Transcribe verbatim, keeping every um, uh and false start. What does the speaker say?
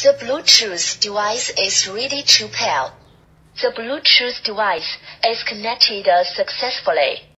The Bluetooth device is ready to pair. The Bluetooth device is connected successfully.